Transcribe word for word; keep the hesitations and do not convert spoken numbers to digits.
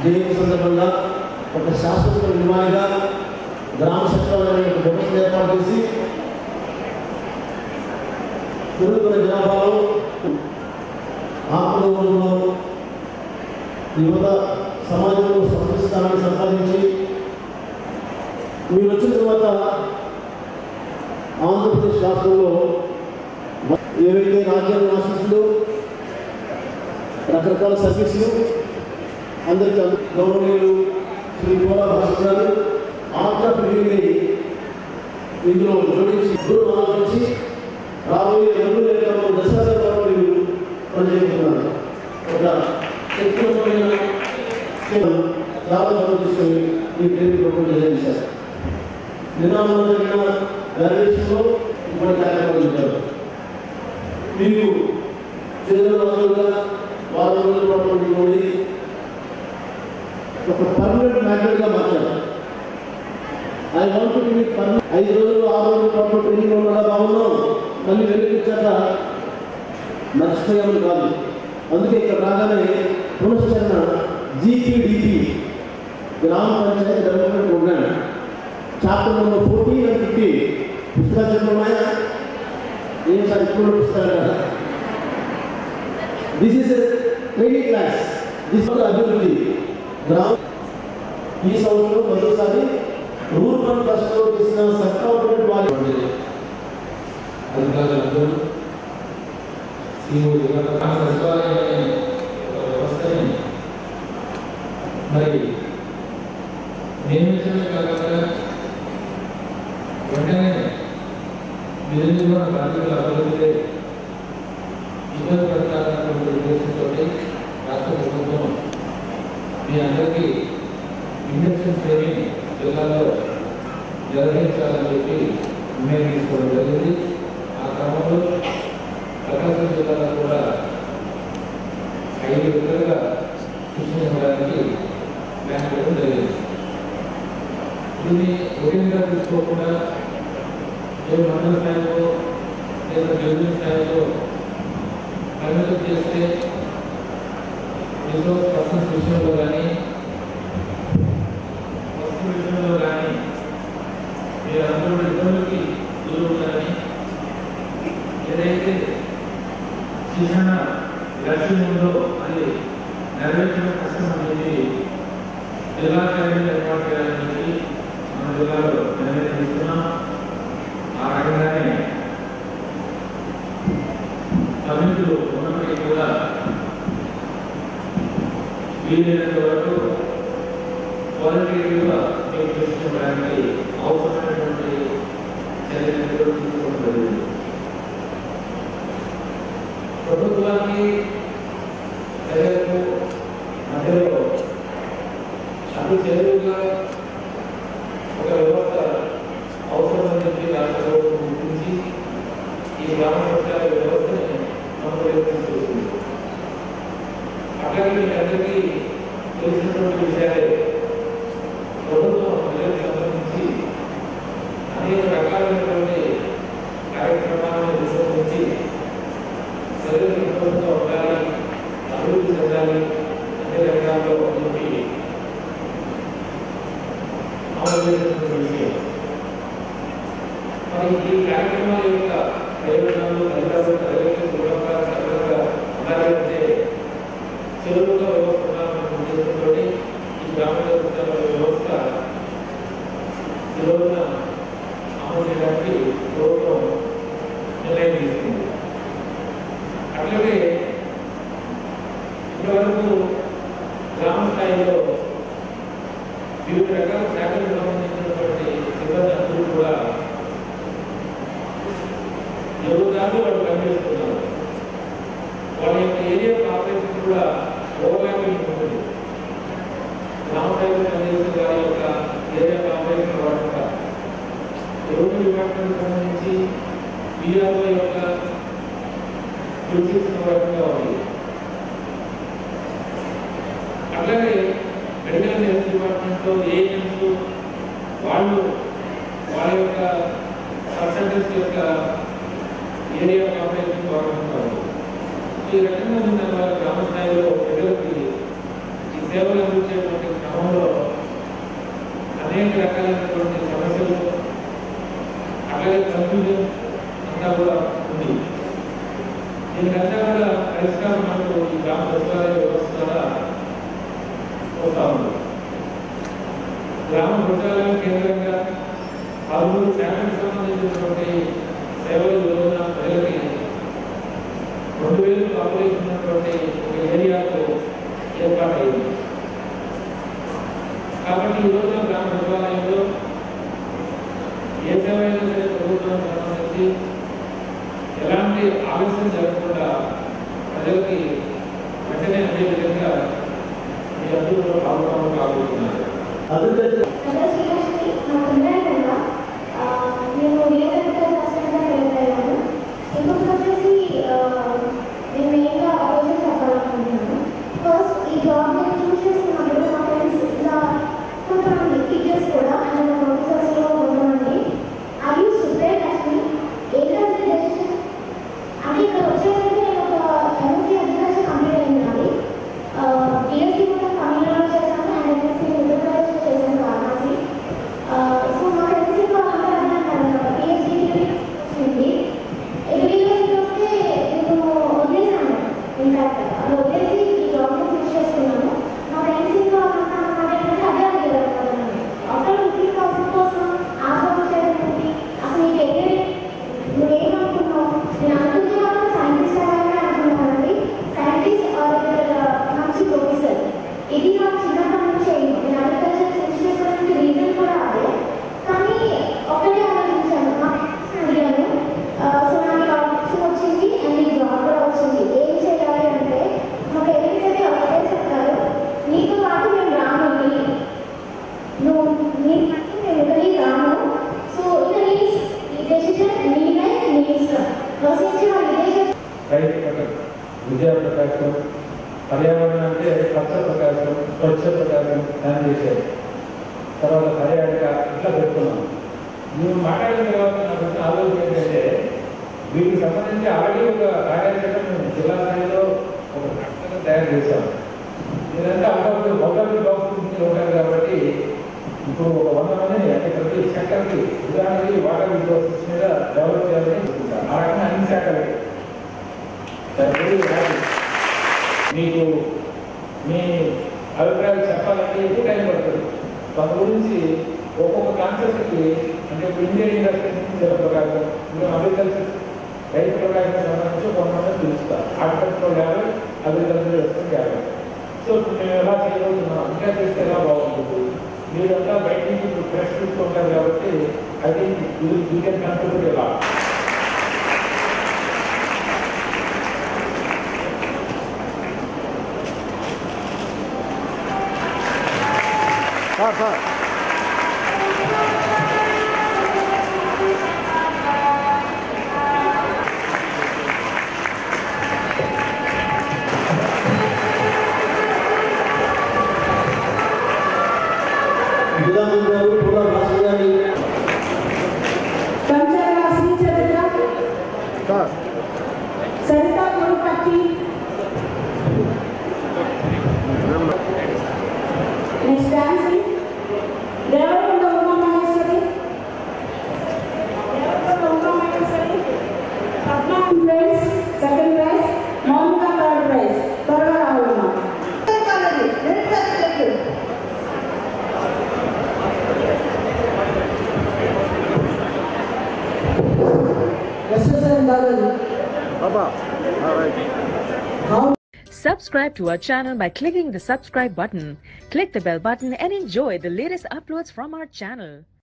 జయంతి సందర్భంగా ఒక శాశ్వత నిర్మాణిగా గ్రామ సచివాలయం వ్యవస్థను ఏర్పాటు చేసి పెరుగుతున్న జనాభాలో ఆత్మగౌరవంలో యువత సమాజంలో సంస్కృతి సంపాదించి మీరు వచ్చిన తర్వాత ఆంధ్రప్రదేశ్ రాష్ట్రంలో ఏవైతే రాజ్యాంగ ఆశీస్సులు రకరకాల సర్వీసులు అందరికీ గౌరవనీయులు శ్రీ పోలా భాస్కర్ ఆంధ్రప్రదేశ్ని ఇందులో జోడించి దూరం ఆలోచించి రాబోయే రెండు నెలల్లో దశాబ్దాలు మీరు పనిచేస్తున్నారు. ఒక శక్తివంతమైన చాలా గౌరవం తీసుకొని ఈ పేరు ప్రపోజల్ చేశారు. నిన్న జరిగిన గ్రాడ్యుయేషన్లో ఇప్పటి కార్యక్రమాలు ఇచ్చారు. మీకు చిన్న రోజులుగా వారం రోజుల పాటు ఉండి ఒక పర్మనెంట్ మ్యాగ్నెట్గా మార్చారు. I want to be permanent. ఐదు రోజులు ఆరు రోజుల పాటు ట్రైనింగ్ ఉండగా బాగున్నాం, మళ్ళీ వెలిగించాక మర్చిపోయామని కాదు. అందుకే ఇక్కడ రాగానే పునశ్చరణ GPDP gram panchayat development programme chapter number fourteen and fifty పుస్తకాలు చెప్పమన్నాయా? ఏం సార్ ఇప్పుడు పుస్తకాలు కదా. This is training class. This అభివృద్ధి గ్రామ ఈ సంవత్సరం మొదటిసారి రూరల్ ట్రస్ట్లో చేసిన సర్కార్ వారి అధికారులందరూ సచివాలయ వ్యవస్థని మరి నియమించడమే కాకుండా వెంటనే విధి నిర్వహణ బాధ్యతల అభివృద్ధి ఇబ్బంది పడతారన్నటువంటి ఉద్దేశంతో రాష్ట్ర ప్రభుత్వం మీ అందరికీ ఇండక్షన్ ట్రైనింగ్ జిల్లాలో నిర్వహించాలని చెప్పి నిర్ణయం తీసుకోవడం జరిగింది. ఆ క్రమంలో ప్రకాశం జిల్లాలో కూడా ఐదు విధాలుగా శిక్షణ ఇవ్వడానికి ప్లాన్ చేయడం జరిగింది. దీన్ని ఒకేగా తీసుకోకుండా ఏ మండల స్థాయిలో లేదా డివిజన్ స్థాయిలో పరిమితం చేస్తే రిసోర్స్ పర్సన్స్ విషయంలో కానీ వస్తు విషయంలో కానీ మీరు అందరూ ఇబ్బందులకి గురవుతారని, ఏదైతే శిక్షణ లక్ష్యం ఉందో అది నెరవేర్చడం కష్టం అనేది జిల్లా స్థాయిలో ఏర్పాటు చేయాలని చెప్పి మన జిల్లాలో నిర్ణయం తీసుకున్నాం. ఆ రకంగానే సమితులు ఉన్నప్పటికీ కూడా వీలైనంత వరకు క్వాలిటేటివ్గా మీకు తెలుసుకోవడానికి అవసరమైనటువంటి చర్యలు తీసుకోవడం జరిగింది. ప్రభుత్వానికి చర్యలకు మధ్యలో అటు చర్యలుగా ఒక వ్యవస్థ అవసరమని చెప్పి రాష్ట్ర ప్రభుత్వం గుర్తించి ఈ గ్రామ పంచాయతీ వ్యవస్థని మనం ప్రయత్నిస్తుంది. అట్లాగే మీ అందరికీ తెలిసినటువంటి విషయాలే ప్రభుత్వం ప్రజలకు సంబంధించి అనేక రకాలైనటువంటి కార్యక్రమాలను రూపొందించి ప్రజలకు ప్రభుత్వం ఉండాలి, అభివృద్ధి చెందాలి, అన్ని రంగాల్లో చెప్పి అమలు చేసినటువంటి విషయం. మరి ఈ కార్యక్రమాల యొక్క ప్రయోజనాలు ఫలితాలు ప్రజలకు సులభంగా సరళంగా ఉండాలంటే సులభంగా వ్యవస్థ ఉండాలన్న ఉద్దేశంతో ఈ గ్రామీణ వ్యవస్థ సులభంగా అమలు చేయడానికి ప్రభుత్వం నిర్ణయం తీసుకుంది. అట్లాగే ఇప్పటివరకు గ్రామ స్థాయిలో వివిధ రకాల శాఖలకు సంబంధించినటువంటి సిబ్బంది అందరూ కూడా ఎవరు దాకా వాళ్ళు పనిచేస్తున్నారు. వాళ్ళ యొక్క ఏరియా ఆపరేషన్ కూడా ఓవర్లాపింగ్ ఉంటుంది. గ్రామ స్థాయిలో పనిచేసే వారి యొక్క ఏరియా ఆపరేషన్ వాడుక రెవెన్యూ డిపార్ట్మెంట్ సంబంధించి వీఆర్ఓ యొక్క డ్యూటీస్ వాడుకగా ఉంది. అలాగే మెడికల్ హెల్త్ డిపార్ట్మెంట్లో ఏఎన్ఎంస్ వాళ్ళు వాళ్ళ యొక్క సబ్సెంటర్స్ యొక్క ఏరియా ఆపరేషన్ వాడుకుంటారు. ఈ రకంగా ఉన్న గ్రామ స్థాయిలో ప్రజలకి ఈ సేవలు అందించేటువంటి క్రమంలో అనేక రకాలైనటువంటి సమస్యలు అలాగే కన్ఫ్యూజన్ అంతా కూడా ఉంది. దీనికంతా కూడా పరిష్కారం మనకు ఈ గ్రామ సచివాలయ వ్యవస్థ ద్వారా వస్తూ ఉంది. గ్రామ సచివాలయం కేంద్రంగా పలువురు శాఖలకు సంబంధించినటువంటి సేవలు రోజున ప్రజలకి రెండు వేలు పాపులేషన్ ఉన్నటువంటి ఒక ఏరియాకు ఏర్పాటైంది. కాబట్టి ఈ రోజున గ్రామ సచివాలయంలో ఏ సేవ అయినా సరే ప్రభుత్వానికి సంబంధించి ఎలాంటి ఆలస్యం జరగకుండా ప్రజలకి వెంటనే అదే విధంగా మీ అందరూ పాల్గొనడం కాబోతున్నారు. విద్యా ప్రకాశం, పర్యావరణం అంటే స్వచ్ఛ ప్రకాశం, స్వచ్ఛ ప్రకాశం దాన్ని చేశారు. తర్వాత పర్యాటక ఇట్లా పెట్టుకున్నాం. మేము మాట్లాడిన తర్వాత నాకు వచ్చిన ఆలోచన ఏంటంటే వీటికి సంబంధించి ఆల్రెడీ ఒక కార్యాచరణ మేము జిల్లా స్థాయిలో ఒక ప్రకటన తయారు చేశాము. ఇదంతా అక్కడ మొదటి బాక్స్ ఉంటారు కాబట్టి ఇప్పుడు ఒక వంద మందిని అంటే ప్రతి సెక్టర్కి ఉదాహరణకి వాటర్ రిసోర్సెస్ మీద డెవలప్ చేయాలని అనుకుంటారు. ఆ రకంగా అన్ని శాఖలు మీకు మీ అభిప్రాయాలు చెప్పాలంటే ఎక్కువ టైం పడుతుంది. దాని గురించి ఒక్కొక్క కాన్సెప్ట్కి అంటే ఇప్పుడు ఇండియన్ ఇండస్ట్రీ నుంచి జల ప్రకాశం, ఇంకా అగ్రికల్చర్ రైతు ప్రకాశం సంబంధించి కొంతమంది పిలుస్తారు. హార్టికల్చర్ యాభై, అగ్రికల్చర్ వేసుకుని యాభై. సో ఇప్పుడు మేము ఎలా చేయబోతున్నాం, ఇంకా చేస్తే ఎలా బాగుంటుంది. మీరంతా బయట నుంచి ఇప్పుడు ఫ్రెష్ చూసుకుంటారు కాబట్టి అది యూ కెన్ కన్సిడర్ ఎలా. Sir, sir. Sarita Murupatti. Next dancing. Devakonda Uma Maheshwari. Devakonda Uma Maheshwari. Padma and friends, second prize. Monica third prize. Tora Rahulma. Yes, sir. Baba. All right. How? Subscribe to our channel by clicking the subscribe button. Click the bell button and enjoy the latest uploads from our channel.